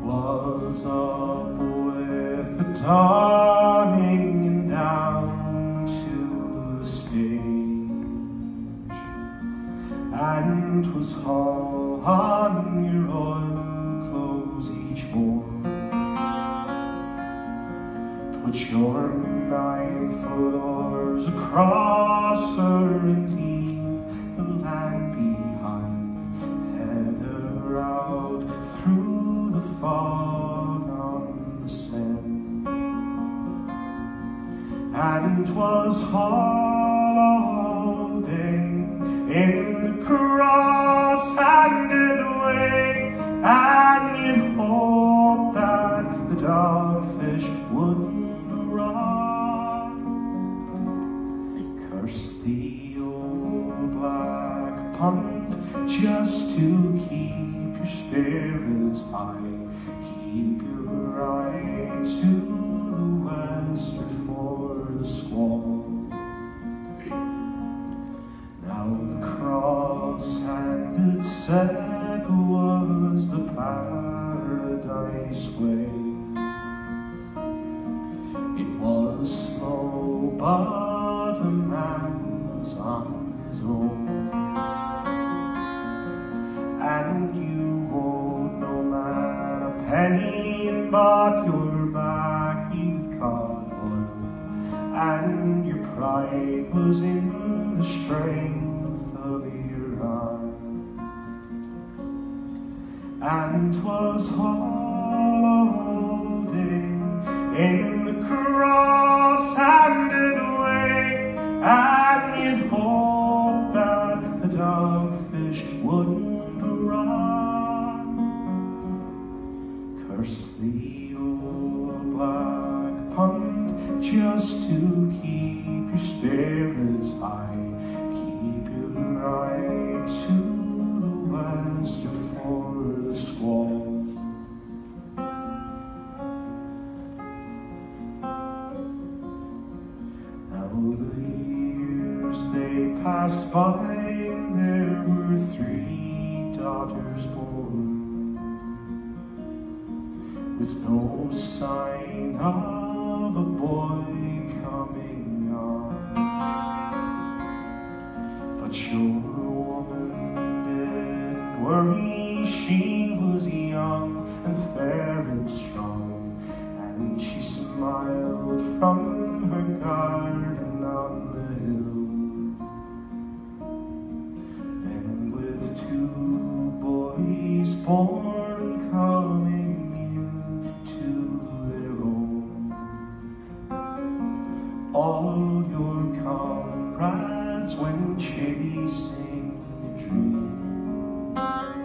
was up with the dawning and down to the stage, and 'twas all on your oil clothes each morn. Put your 9-foot oars across her and leave the land behind, head out through the fog on the Seine. And 'twas holiday in the cross-handed way, and you'd hope that the dogfish wouldn't run. Curse the old black pond just to keep your spirits high, keep your eye to the west before the squall. Now the cross-handed said was the paradise way. It was slow, but a man was on his own, and you owed no man a penny and bought your baccy with cod oil, and your pride was in the strength of your arm. And 'twas holiday in the cross-handed way, and you'd hope that the dogfish wouldn't run. Curse the old black pond just to keep your spirits high, keep your eye to the west before the squall. The years they passed by, and there were 3 daughters born, with no sign of a boy coming on. But your woman didn't worry, she was young and fair and strong, and she smiled from her garden on the hill. And with 2 boys born and coming into their own, all your comrades went chasing a dream,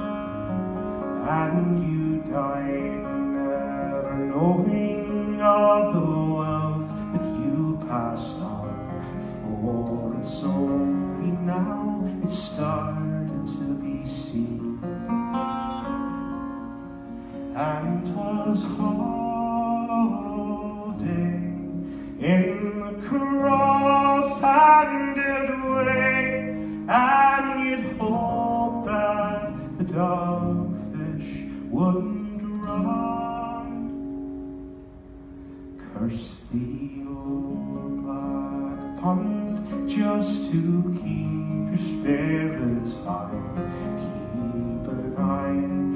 and you died never knowing of the wealth that you passed on, for it's only now it's started to be seen. And 'twas holiday in the cross-handed way, and you'd hope that the dogfish wouldn't run. Curse the old black pond just to keep your spirits high, keep an eye